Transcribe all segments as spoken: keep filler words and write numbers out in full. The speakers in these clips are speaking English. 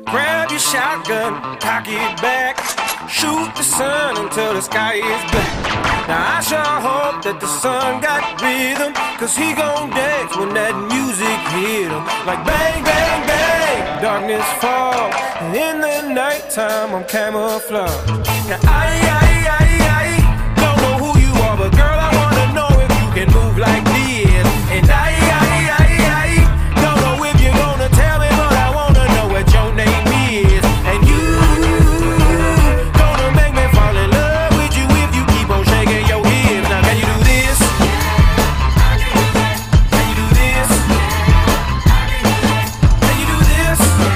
Grab your shotgun, cock it back, shoot the sun until the sky is black. Now I sure hope that the sun got rhythm, cause he gon' dance when that music hit him. Like bang, bang, bang, darkness fall, and in the nighttime I'm camouflaged. Now I, I, I, I don't know who you are, but girl I wanna know if you can move like this. And I, I, I, I don't know if you're gonna tell me, but I wanna know what your name is. And you gonna make me fall in love with you if you keep on shaking your hips. Now can you do this? Can you do this? Can you do this?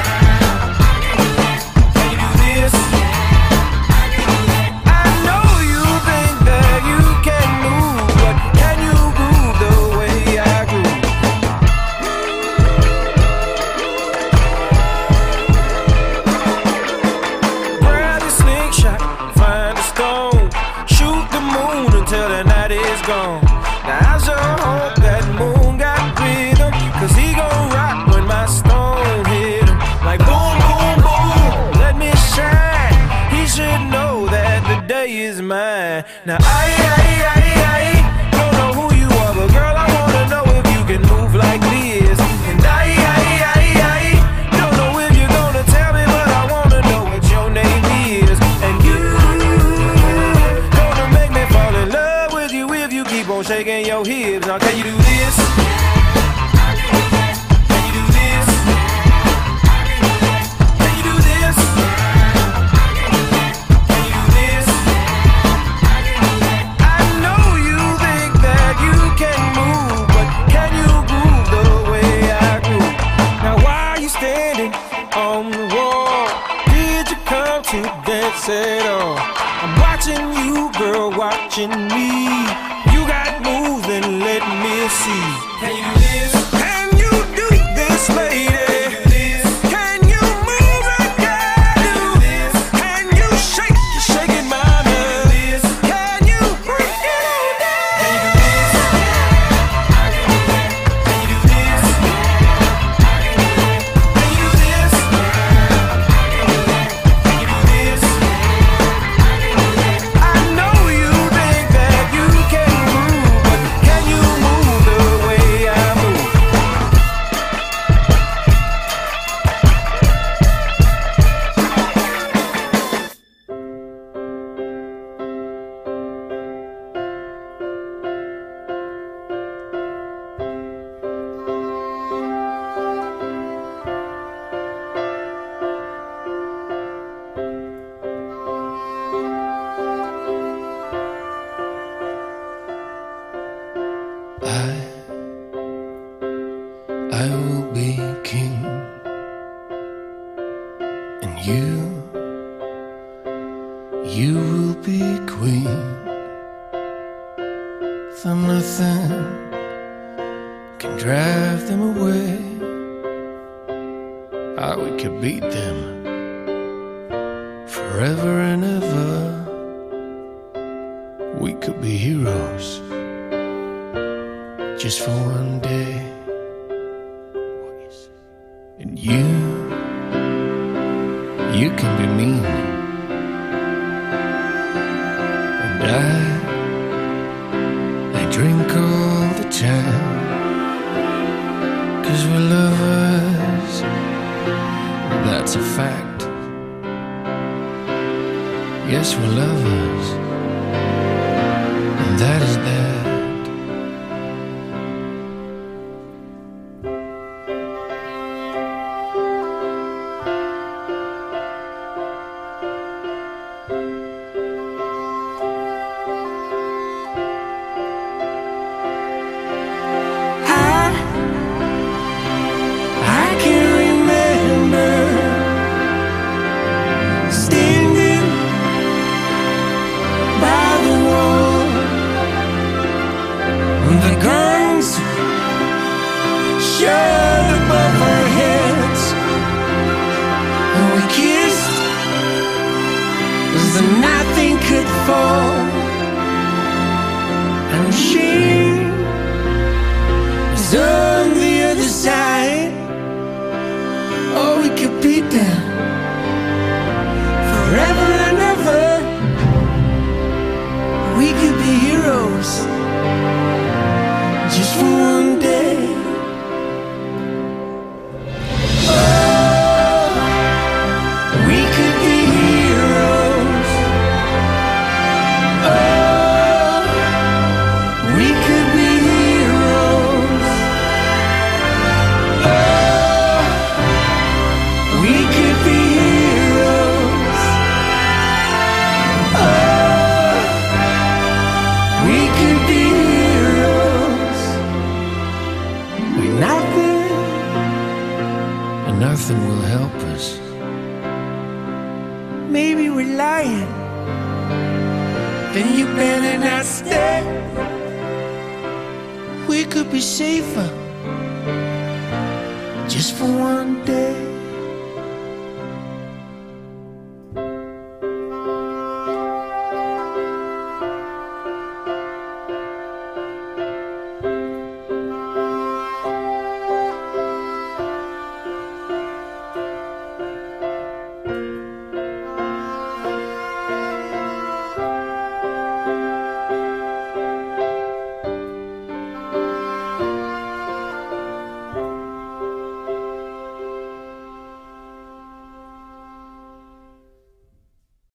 Can you do this? I know you think that you can move, but can you groove the way I groove? Grab your slingshot, find a stone, shoot the moon until the night is gone. Now I sure hope that moon got rhythm, cause he gon' rock when my stone hit him. Like boom, boom, boom, let me shine. He should know that the day is mine. Now I, I, I, I don't know who you are, but girl I wanna know if you can move like this. And I, I, I, I don't know if you're gonna tell me, but I wanna know what your name is. And you gonna make me fall in love with you if you keep on shaking your hips. Now can you do this? Can you do this? Can you do this? Can you do this? I know you think that you can move, but can you groove the way I groove? Now why are you standing on the wall? Did you come to dance at all? I'm watching you, girl, watching me. You got moves, then let me see. Can you do this? Can you do this, lady? Can you move like I do? Can you shake, you shaking my man? Can you break it all down? Can you do this? Can you do this? Can you do this? I know you think that you can move, but can you move the way I move? I, I will be king, and you, you will be queen. For nothing can drive them away. Ah, we could beat them forever and ever. We could be heroes just for one day. And you, you can be mean, and I, I drink all the time, 'cause we're lovers, that's a fact. Yes, we're lovers, and that is that. Standing by the wall, nothing will help us. Maybe we're lying, then you better not stay. We could be safer just for one day.